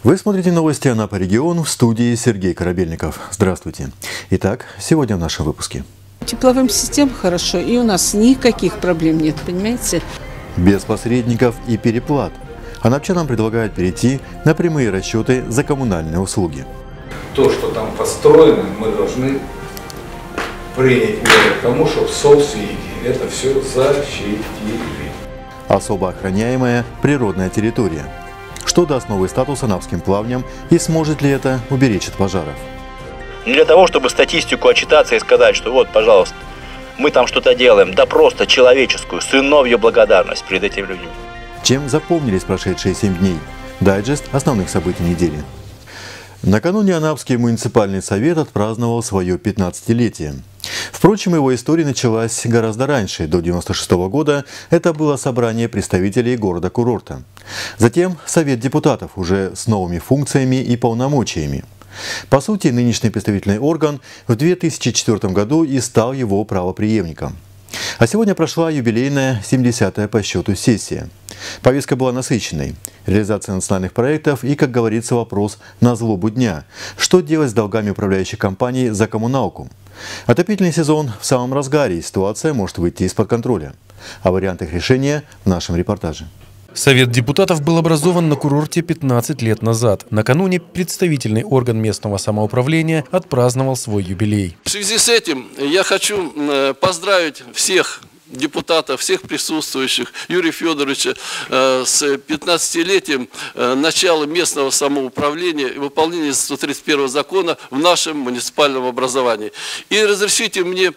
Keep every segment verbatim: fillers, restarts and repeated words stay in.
Вы смотрите новости Анапа регион, в студии Сергей Корабельников. Здравствуйте. Итак, сегодня в нашем выпуске. Тепловым системам хорошо, и у нас никаких проблем нет, понимаете? Без посредников и переплат. Анапчанам предлагают перейти на прямые расчеты за коммунальные услуги. То, что там построено, мы должны принять меры к тому, чтобы собственники это все защитили. Особо охраняемая природная территория. Что даст новый статус анапским плавням и сможет ли это уберечь от пожаров? Не для того, чтобы статистику отчитаться и сказать, что вот, пожалуйста, мы там что-то делаем, да просто человеческую, сыновью благодарность перед этими людьми. Чем запомнились прошедшие семь дней? Дайджест основных событий недели. Накануне Анапский муниципальный совет отпраздновал свое пятнадцатилетие. Впрочем, его история началась гораздо раньше, до девяносто шестого года. Это было собрание представителей города-курорта. Затем Совет депутатов уже с новыми функциями и полномочиями. По сути, нынешний представительный орган в две тысячи четвёртом году и стал его правопреемником. А сегодня прошла юбилейная семидесятая по счету сессия. Повестка была насыщенной. Реализация национальных проектов и, как говорится, вопрос на злобу дня. Что делать с долгами управляющих компаний за коммуналку? Отопительный сезон в самом разгаре, и ситуация может выйти из-под контроля. О вариантах решения в нашем репортаже. Совет депутатов был образован на курорте пятнадцать лет назад. Накануне представительный орган местного самоуправления отпраздновал свой юбилей. В связи с этим я хочу поздравить всех депутатов, всех присутствующих, Юрия Федоровича с пятнадцатилетием начала местного самоуправления и выполнения сто тридцать первого закона в нашем муниципальном образовании. И разрешите мне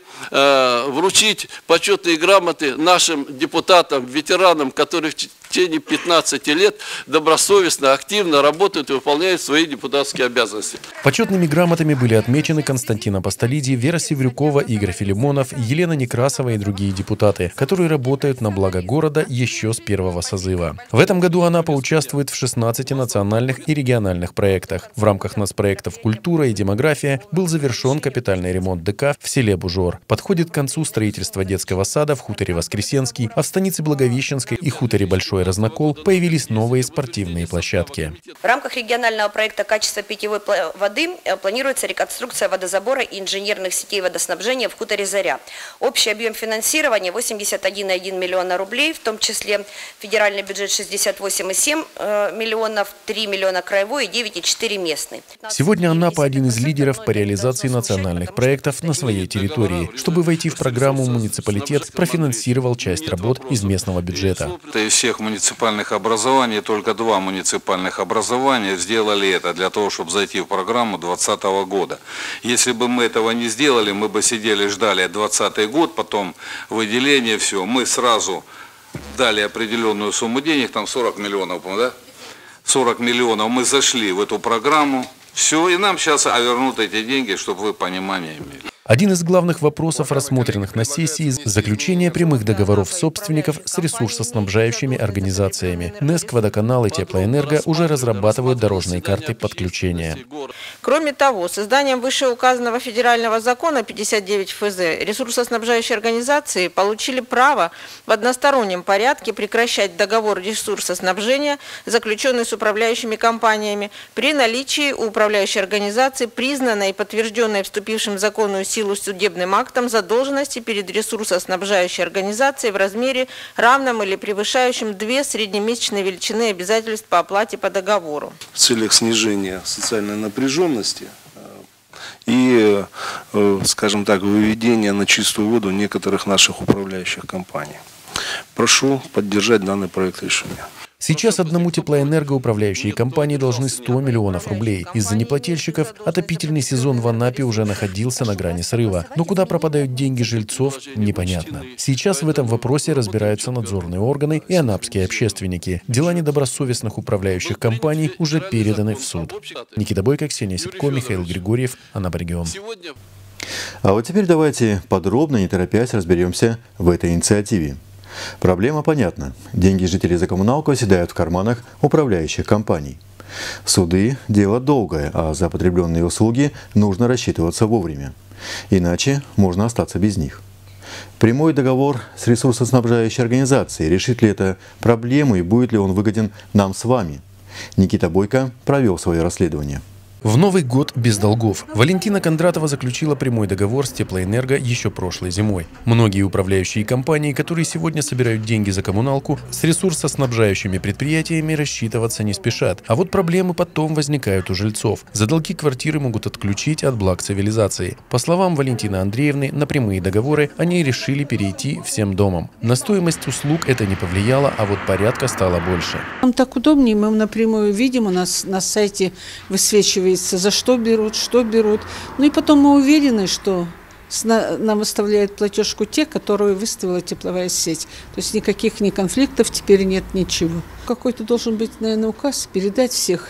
вручить почетные грамоты нашим депутатам, ветеранам, которые в течение пятнадцати лет добросовестно, активно работают и выполняют свои депутатские обязанности. Почетными грамотами были отмечены Константин Апостолиди, Вера Севрюкова, Игорь Филимонов, Елена Некрасова и другие депутаты, которые работают на благо города еще с первого созыва. В этом году Анапа участвует в шестнадцати национальных и региональных проектах. В рамках нацпроектов «Культура» и «Демография» был завершен капитальный ремонт ДК в селе Бужор. Подходит к концу строительство детского сада в хуторе Воскресенский, а в станице Благовещенской и хуторе Большой Разнокол появились новые спортивные площадки. В рамках регионального проекта «Качество питьевой воды» планируется реконструкция водозабора и инженерных сетей водоснабжения в хуторе Заря. Общий объем финансирования восемьдесят один и один миллиона рублей, в том числе федеральный бюджет шестьдесят восемь и семь миллионов, три миллиона краевой и девять и четыре местный. Сегодня Анапа один из лидеров по реализации национальных проектов на своей территории. Чтобы войти в программу, муниципалитет профинансировал часть работ из местного бюджета. Из всех муниципальных образований только два муниципальных образования сделали это для того, чтобы зайти в программу двадцатого года. Если бы мы этого не сделали, мы бы сидели, ждали двадцатый год, потом выделение, все. Мы сразу дали определенную сумму денег, там сорок миллионов, да? сорок миллионов, мы зашли в эту программу, все, и нам сейчас вернут эти деньги, чтобы вы понимание имели. Один из главных вопросов, рассмотренных на сессии, – заключение прямых договоров собственников с ресурсоснабжающими организациями. НЭСК, Водоканал и Теплоэнерго уже разрабатывают дорожные карты подключения. Кроме того, созданием вышеуказанного федерального закона пятьдесят девять эф зэ ресурсоснабжающие организации получили право в одностороннем порядке прекращать договор ресурсоснабжения, заключенный с управляющими компаниями, при наличии у управляющей организации, признанной и подтвержденной вступившим в законную силу судебным актом задолженности перед ресурсоснабжающей организацией в размере равном или превышающем две среднемесячные величины обязательств по оплате по договору. В целях снижения социальной напряженности и, скажем так, выведения на чистую воду некоторых наших управляющих компаний. Прошу поддержать данный проект решения. Сейчас одному Теплоэнерго управляющие компании должны сто миллионов рублей. Из-за неплательщиков отопительный сезон в Анапе уже находился на грани срыва. Но куда пропадают деньги жильцов, непонятно. Сейчас в этом вопросе разбираются надзорные органы и анапские общественники. Дела недобросовестных управляющих компаний уже переданы в суд. Никита Бойко, Ксения Сипко, Михаил Григорьев, Анапа регион. А вот теперь давайте подробно, не торопясь, разберемся в этой инициативе. Проблема понятна. Деньги жителей за коммуналку оседают в карманах управляющих компаний. Суды – дело долгое, а за потребленные услуги нужно рассчитываться вовремя. Иначе можно остаться без них. Прямой договор с ресурсоснабжающей организацией, решит ли это проблему и будет ли он выгоден нам с вами? Никита Бойко провел свое расследование. В Новый год без долгов. Валентина Кондратова заключила прямой договор с Теплоэнерго еще прошлой зимой. Многие управляющие компании, которые сегодня собирают деньги за коммуналку, с ресурсоснабжающими предприятиями рассчитываться не спешат. А вот проблемы потом возникают у жильцов. За долги квартиры могут отключить от благ цивилизации. По словам Валентины Андреевны, на прямые договоры они решили перейти всем домом. На стоимость услуг это не повлияло, а вот порядка стало больше. Нам так удобнее, мы напрямую видим, у нас на сайте высвечивается, за что берут, что берут. Ну и потом мы уверены, что нам выставляют платежку те, которую выставила тепловая сеть. То есть никаких ни конфликтов теперь нет, ничего. Какой-то должен быть, наверное, указ передать всех.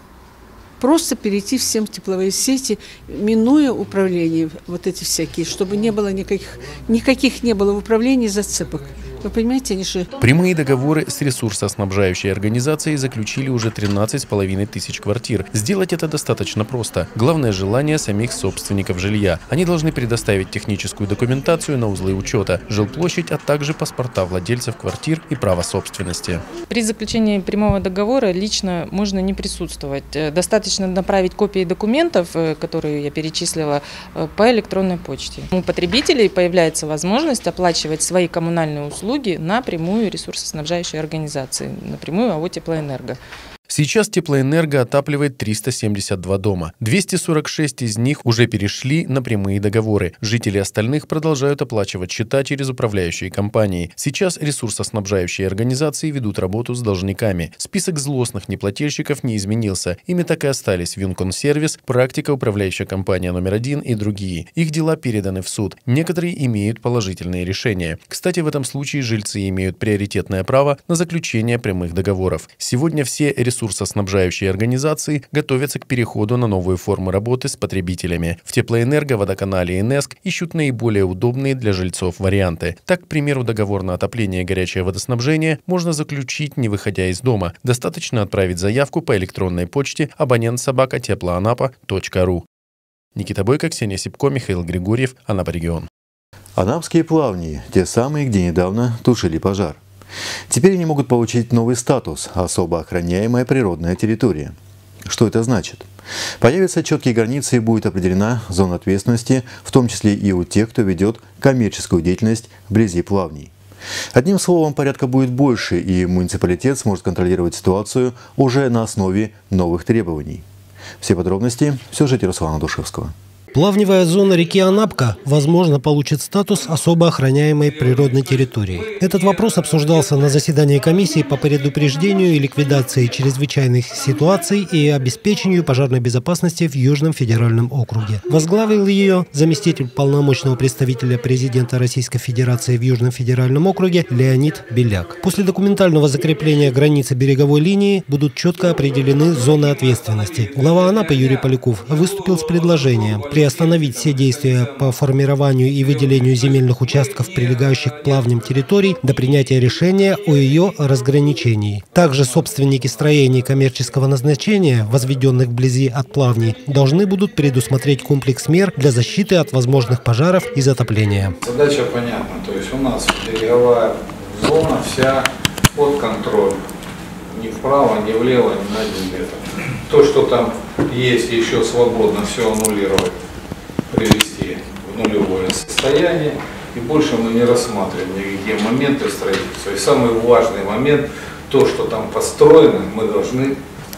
Просто перейти всем в тепловые сети, минуя управление, вот эти всякие, чтобы не было никаких, никаких не было в управлении зацепок. Вы понимаете, они же... Прямые договоры с ресурсоснабжающей организацией заключили уже тринадцать с половиной тысяч квартир. Сделать это достаточно просто. Главное – желание самих собственников жилья. Они должны предоставить техническую документацию на узлы учета, жилплощадь, а также паспорта владельцев квартир и право собственности. При заключении прямого договора лично можно не присутствовать. Достаточно направить копии документов, которые я перечислила, по электронной почте. У потребителей появляется возможность оплачивать свои коммунальные услуги напрямую ресурсоснабжающей организации, напрямую АО «Теплоэнерго». Сейчас Теплоэнерго отапливает триста семьдесят два дома. двести сорок шесть из них уже перешли на прямые договоры. Жители остальных продолжают оплачивать счета через управляющие компании. Сейчас ресурсоснабжающие организации ведут работу с должниками. Список злостных неплательщиков не изменился. Ими так и остались Винконсервис, Практика, управляющая компания номер один и другие. Их дела переданы в суд. Некоторые имеют положительные решения. Кстати, в этом случае жильцы имеют приоритетное право на заключение прямых договоров. Сегодня все ресурсоснабжающие Ресурсоснабжающие организации готовятся к переходу на новые формы работы с потребителями. В Теплоэнерго, Водоканале и НЭСК ищут наиболее удобные для жильцов варианты. Так, к примеру, договор на отопление и горячее водоснабжение можно заключить, не выходя из дома. Достаточно отправить заявку по электронной почте абонент собака теплоанапа точка ру. Никита Бойко, Ксения Сипко, Михаил Григорьев, Анапа регион. Анапские плавни, те самые, где недавно тушили пожар. Теперь они могут получить новый статус – особо охраняемая природная территория. Что это значит? Появятся четкие границы и будет определена зона ответственности, в том числе и у тех, кто ведет коммерческую деятельность вблизи плавней. Одним словом, порядка будет больше, и муниципалитет сможет контролировать ситуацию уже на основе новых требований. Все подробности в сюжете Руслана Душевского. Плавневая зона реки Анапка, возможно, получит статус особо охраняемой природной территории. Этот вопрос обсуждался на заседании комиссии по предупреждению и ликвидации чрезвычайных ситуаций и обеспечению пожарной безопасности в Южном федеральном округе. Возглавил ее заместитель полномочного представителя президента Российской Федерации в Южном федеральном округе Леонид Беляк. После документального закрепления границы береговой линии будут четко определены зоны ответственности. Глава Анапы Юрий Поляков выступил с предложением приостановить все действия по формированию и выделению земельных участков, прилегающих к плавням территорий, до принятия решения о ее разграничении. Также собственники строений коммерческого назначения, возведенных вблизи от плавней, должны будут предусмотреть комплекс мер для защиты от возможных пожаров и затопления. Задача понятна, то есть у нас береговая зона вся под контролем. Ни вправо, ни влево, ни на один метр. То, что там есть еще свободно, все аннулировать, привести в нулевое состояние. И больше мы не рассматриваем никакие моменты строительства. И самый важный момент, то, что там построено, мы должны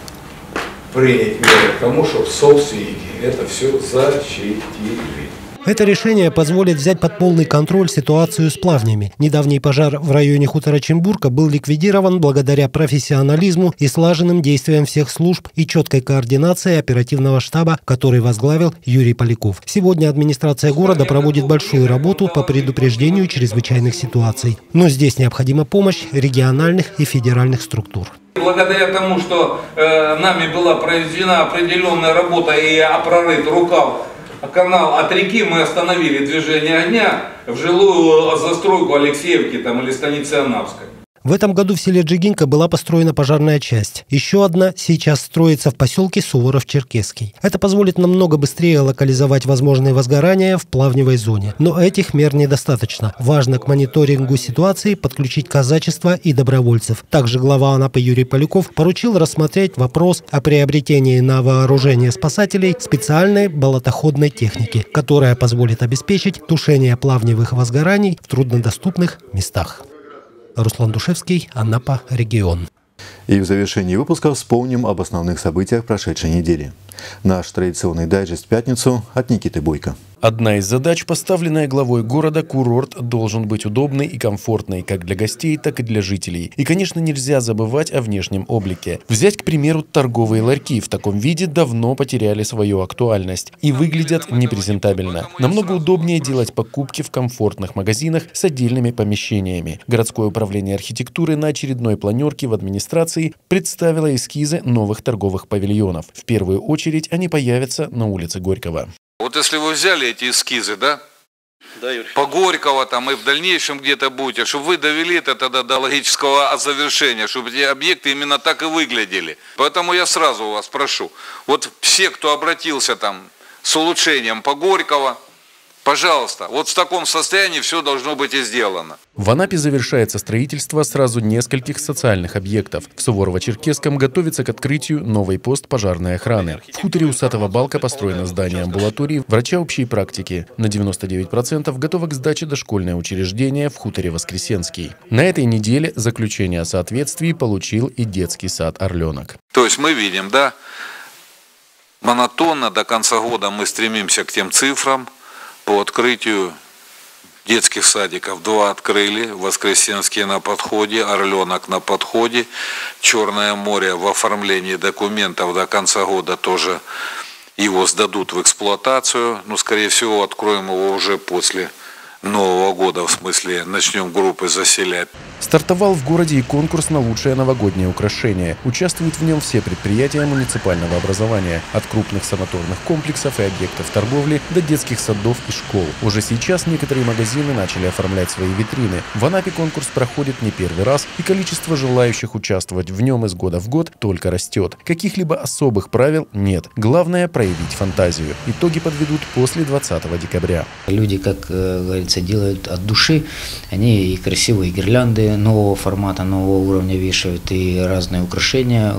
принять меры к тому, чтобы собственники это все защитили. Это решение позволит взять под полный контроль ситуацию с плавнями. Недавний пожар в районе хутора Чембурка был ликвидирован благодаря профессионализму и слаженным действиям всех служб и четкой координации оперативного штаба, который возглавил Юрий Поляков. Сегодня администрация города проводит большую работу по предупреждению чрезвычайных ситуаций. Но здесь необходима помощь региональных и федеральных структур. Благодаря тому, что э, нами была произведена определенная работа и прорыт рукав, канал от реки, мы остановили движение огня в жилую застройку Алексеевки там, или станицы Анапской. В этом году в селе Джигинка была построена пожарная часть. Еще одна сейчас строится в поселке Суворов-Черкесский. Это позволит намного быстрее локализовать возможные возгорания в плавневой зоне. Но этих мер недостаточно. Важно к мониторингу ситуации подключить казачество и добровольцев. Также глава Анапы Юрий Поляков поручил рассмотреть вопрос о приобретении на вооружение спасателей специальной болотоходной техники, которая позволит обеспечить тушение плавневых возгораний в труднодоступных местах. Руслан Душевский, Анапа, регион. И в завершении выпуска вспомним об основных событиях прошедшей недели. Наш традиционный дайджест в пятницу от Никиты Бойко. Одна из задач, поставленная главой города, курорт должен быть удобный и комфортный как для гостей, так и для жителей. И, конечно, нельзя забывать о внешнем облике. Взять, к примеру, торговые ларьки в таком виде давно потеряли свою актуальность и выглядят непрезентабельно. Намного удобнее делать покупки в комфортных магазинах с отдельными помещениями. Городское управление архитектуры на очередной планерке в администрации представило эскизы новых торговых павильонов. В первую очередь они появятся на улице Горького. Вот если вы взяли эти эскизы, да, Да, Юрий. по Горького там и в дальнейшем где-то будете, чтобы вы довели это тогда до логического завершения, чтобы эти объекты именно так и выглядели. Поэтому я сразу у вас прошу, вот все, кто обратился там с улучшением по Горького, пожалуйста, вот в таком состоянии все должно быть и сделано. В Анапе завершается строительство сразу нескольких социальных объектов. В Суворово-Черкесском готовится к открытию новый пост пожарной охраны. В хуторе Усатого Балка построено здание амбулатории врача общей практики. На девяносто девять процентов готово к сдаче дошкольное учреждение в хуторе Воскресенский. На этой неделе заключение о соответствии получил и детский сад «Орленок». То есть мы видим, да, монотонно до конца года мы стремимся к тем цифрам по открытию детских садиков. Два открыли, Воскресенский на подходе, Орленок на подходе, Черное море в оформлении документов до конца года тоже его сдадут в эксплуатацию. Ну, скорее всего, откроем его уже после Нового года, в смысле, начнем группы заселять. Стартовал в городе и конкурс на лучшее новогоднее украшение. Участвуют в нем все предприятия муниципального образования, от крупных санаторных комплексов и объектов торговли до детских садов и школ. Уже сейчас некоторые магазины начали оформлять свои витрины. В Анапе конкурс проходит не первый раз, и количество желающих участвовать в нем из года в год только растет. Каких-либо особых правил нет. Главное – проявить фантазию. Итоги подведут после двадцатого декабря. Люди, как говорится, делают от души. Они и красивые гирлянды нового формата, нового уровня вешают, и разные украшения,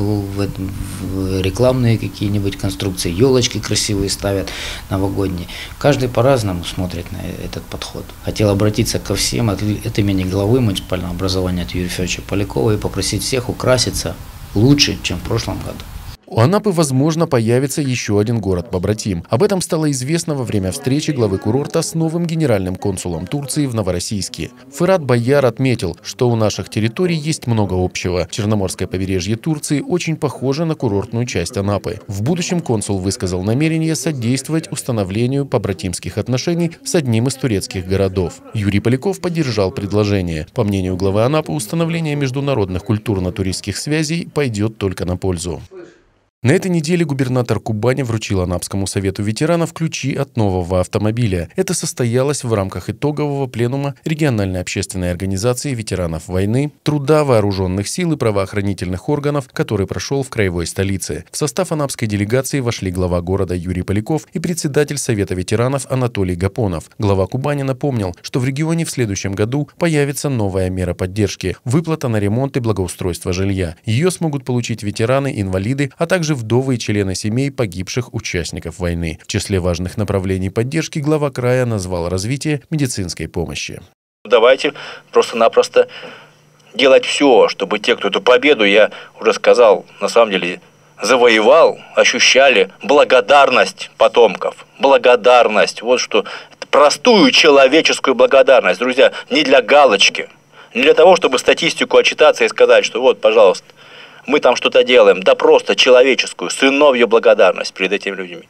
рекламные какие-нибудь конструкции, елочки красивые ставят, новогодние. Каждый по-разному смотрит на этот подход. Хотел обратиться ко всем от, от имени главы муниципального образования от Юрия Федоровича Полякова и попросить всех украситься лучше, чем в прошлом году. У Анапы, возможно, появится еще один город-побратим. Об этом стало известно во время встречи главы курорта с новым генеральным консулом Турции в Новороссийске. Фырат Байяр отметил, что у наших территорий есть много общего. Черноморское побережье Турции очень похоже на курортную часть Анапы. В будущем консул высказал намерение содействовать установлению побратимских отношений с одним из турецких городов. Юрий Поляков поддержал предложение. По мнению главы Анапы, установление международных культурно-туристских связей пойдет только на пользу. На этой неделе губернатор Кубани вручил Анапскому совету ветеранов ключи от нового автомобиля. Это состоялось в рамках итогового пленума региональной общественной организации ветеранов войны, труда, вооруженных сил и правоохранительных органов, который прошел в краевой столице. В состав анапской делегации вошли глава города Юрий Поляков и председатель совета ветеранов Анатолий Гапонов. Глава Кубани напомнил, что в регионе в следующем году появится новая мера поддержки – выплата на ремонт и благоустройство жилья. Ее смогут получить ветераны, инвалиды, а также вдовы и члены семей погибших участников войны. В числе важных направлений поддержки глава края назвал развитие медицинской помощи. Давайте просто-напросто делать все, чтобы те, кто эту победу, я уже сказал, на самом деле завоевал, ощущали благодарность потомков. Благодарность. Вот что. Простую человеческую благодарность. Друзья, не для галочки. Не для того, чтобы статистику отчитаться и сказать, что вот, пожалуйста, мы там что-то делаем, да просто человеческую, сыновью благодарность перед этими людьми.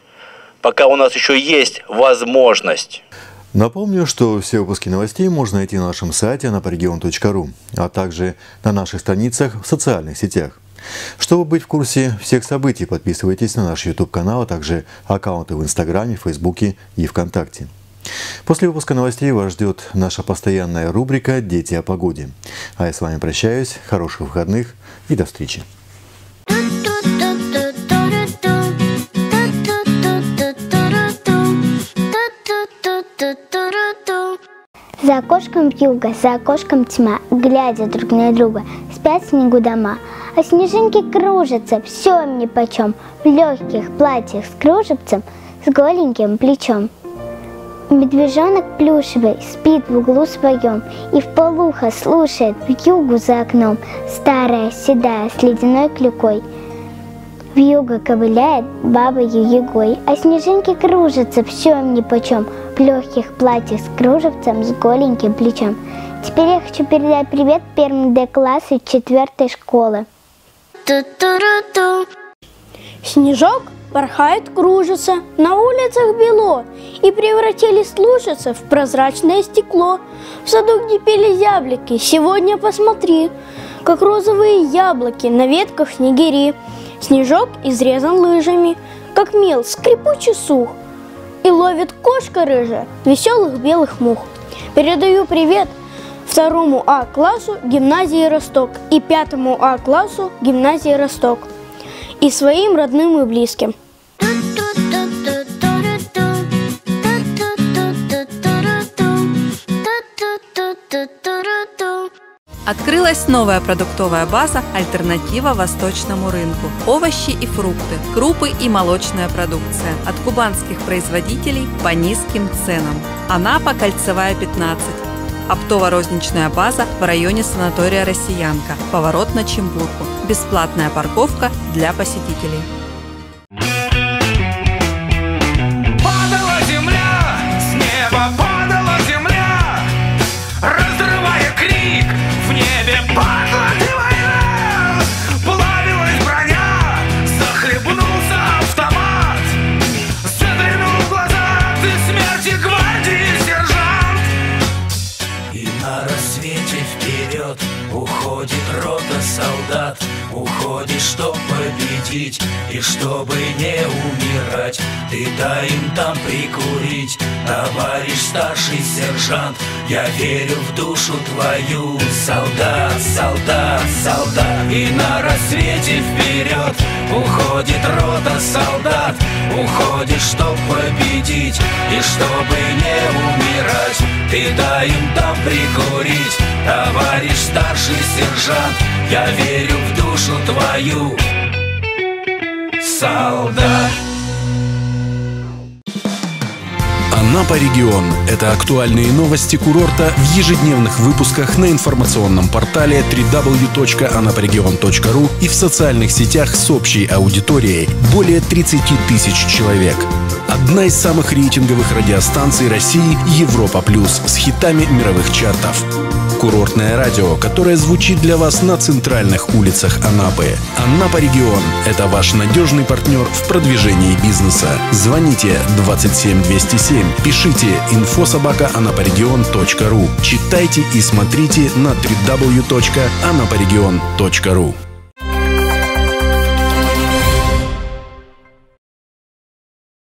Пока у нас еще есть возможность. Напомню, что все выпуски новостей можно найти на нашем сайте анапарегион точка ру, а также на наших страницах в социальных сетях. Чтобы быть в курсе всех событий, подписывайтесь на наш ютуб канал, а также аккаунты в Инстаграме, Фейсбуке и ВКонтакте. После выпуска новостей вас ждет наша постоянная рубрика «Дети о погоде». А я с вами прощаюсь. Хороших выходных и до встречи. За окошком вьюга, за окошком тьма, глядя друг на друга, спят в снегу дома. А снежинки кружатся, все им нипочем, в легких платьях с кружевцем, с голеньким плечом. Медвежонок плюшевый спит в углу своем и вполуха слушает вьюгу за окном, старая, седая, с ледяной клюкой. Вьюга ковыляет бабой юегой, а снежинки кружатся, все им нипочем, в легких платьях с кружевцем, с голеньким плечом. Теперь я хочу передать привет первому Д классу четвертой школы. Снежок порхает, кружится, на улицах бело, и превратились лужицы в прозрачное стекло. В саду, где пели зяблики, сегодня посмотри, как розовые яблоки на ветках снегири. Снежок изрезан лыжами, как мел скрипучий сух, и ловит кошка рыжая веселых белых мух. Передаю привет второму А классу гимназии Росток и пятому А классу гимназии Росток и своим родным и близким. Открылась новая продуктовая база «Альтернатива восточному рынку». Овощи и фрукты, крупы и молочная продукция от кубанских производителей по низким ценам. Анапа, Кольцевая, пятнадцать. Оптово-розничная база в районе санатория «Россиянка», поворот на Чимбурку. Бесплатная парковка для посетителей. Падала земля, с неба падала земля, разрывая крик, в небе падла ты война. Плавилась броня, захлебнулся автомат, заглянул в глаза ты смерти гвардии сержант. И на рассвете вперед уходит рота солдат, уходит, чтоб победить и чтобы не умирать. Ты дай им там прикурить, товарищ старший сержант. Я верю в душу твою, солдат, солдат, солдат. И на рассвете вперед уходит рота солдат, уходит, чтоб победить и чтобы не умирать. Ты дай им там прикурить, товарищ старший сержант. Я верю в душу твою, солдат. Анапа Регион – это актуальные новости курорта в ежедневных выпусках на информационном портале дабл ю дабл ю дабл ю точка анапарегион точка ру и в социальных сетях с общей аудиторией более тридцати тысяч человек. Одна из самых рейтинговых радиостанций России «Европа Плюс» с хитами мировых чартов. Курортное радио, которое звучит для вас на центральных улицах Анапы. Анапа Регион – это ваш надежный партнер в продвижении бизнеса. Звоните двадцать семь двести семь, пишите инфо собака анапарегион точка ру, читайте и смотрите на дабл ю дабл ю дабл ю точка анапарегион точка ру.